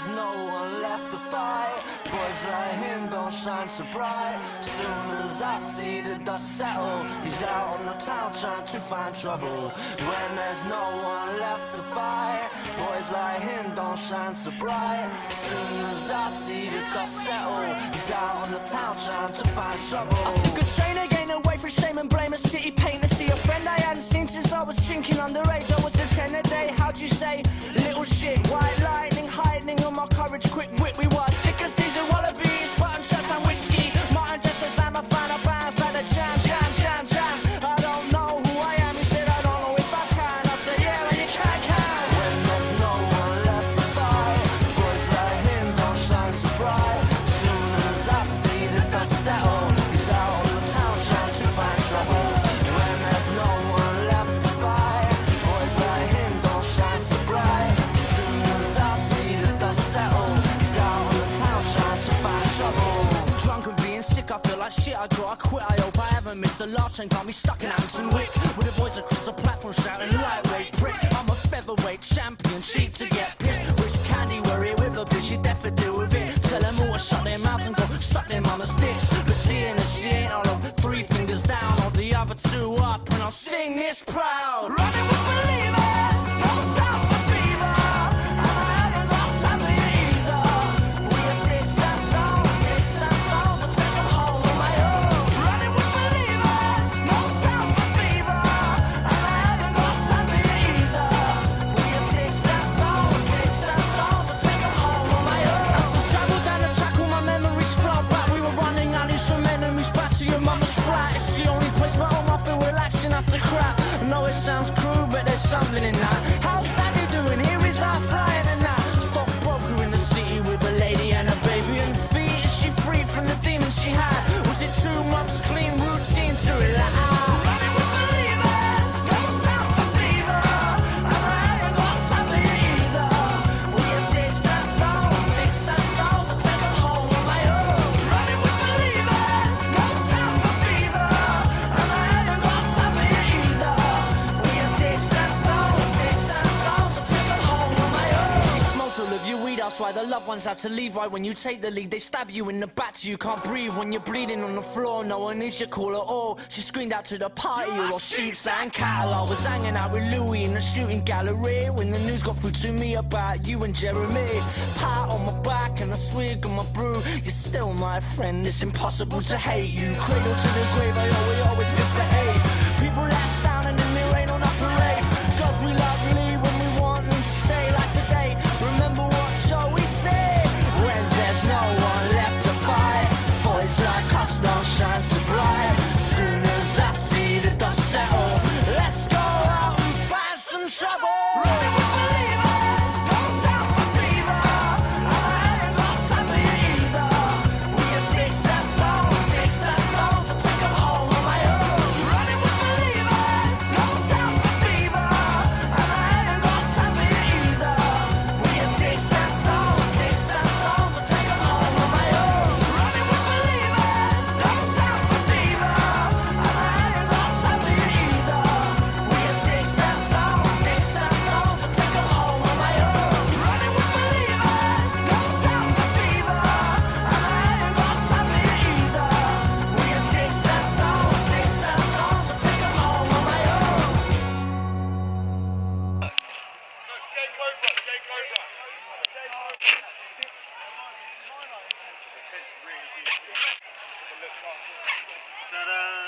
there's no one left to fight, boys like him don't shine so bright. Soon as I see the dust settle, he's out on the town trying to find trouble. When there's no one left to fight, boys like him don't shine so bright. Soon as I see the dust settle, he's out on the town trying to find trouble. I took a train again away from shame and blame, a city pain to see a friend I hadn't seen since I was drinking underage. I was a 10 a day, how'd you say? Little shit, white lightning, hiding on my courage, quick wit. We were ticker season wallabies, button shirts and whiskey. Martin just as slam, I found a bounce like a jam, jam, jam, jam. I don't know who I am, he said I don't know if I can. I said yeah, and you can. When there's no one left to fight, boys like him don't shine so bright. Soon as I see the dust settle, he's out on the town trying to find trouble. When there's no one left to fight, boys like him don't shine so bright. Soon as I see the dust settle, he's out on the town trying to find trouble. Drunk and being sick, I feel like shit, I gotta quit. I hope I haven't missed the last train, can't be stuck in Hampton Wick with the boys across the platform shouting lightweight prick. I'm a featherweight champion, cheap to get pissed. Rich candy, worry with a bitch, she definitely deal with it. Tell them all to shut their mouths and go suck their mama's dicks. But seeing that she ain't all of 3 fingers down, or the other 2 up, and I'll sing this proud. Running with believers, no time for fever, and I haven't got time for you either. We are sticks and stones, so take them home on my own. Running with believers, no time for fever, and I haven't got time for you either. We are sticks and stones, so take them home on my own. As I travel down the track, all my memories flow back. We were running out in some enemies, back to your mama's flat. It's the only place my home I feel relaxing after crap. I know it sounds crude, but there's something in that. How's Daddy doing? Here is our flying and that. Stockbroker in the city with a lady and a baby and feet. Is she free from the demons she had? Was it 2 months clean routine to relax? Running with believers, no time for fever, and I haven't got time for you either. We are sticks and stones, to take them home on my own. Running with believers, no time for fever, and I haven't got time for you either. We are sticks and stones, to take them home on my own. She smoked all of your weed, that's why the loved ones had to leave. Right when you take the lead, they stab you in the back till you can't breathe. When you're bleeding on the floor, no one is your call at all. She screamed out to the party, all sheep and cattle. I was hanging out with Louis in the shooting gallery when the news got through to me about you and Jeremy. Pat on my back and a swig of my brew. You're still my friend, it's impossible to hate you. Cradle to the grave, I always misbehave. People last down and then they rain on our parade. Cause we love leave when we want them to stay. Like today, remember what Joey said? When there's no one left to fight, boys like us don't shine so bright. Soon as I see the dust settle, let's go out and find some trouble. Running with believers, no time for fever, and I haven't got time for you either. We are sticks and stones, to take them home on my own. Running with believers, no time for fever, and I haven't got time for you either. We are sticks and stones, to take them home on my own. Running with believers, no time for fever, and I haven't got time for you either. We are sticks and stones, to take them home on my own. Running with believers, no time for fever, and I haven't got time for you either. We are sticks and stones, to take them home on my own. Ta-da!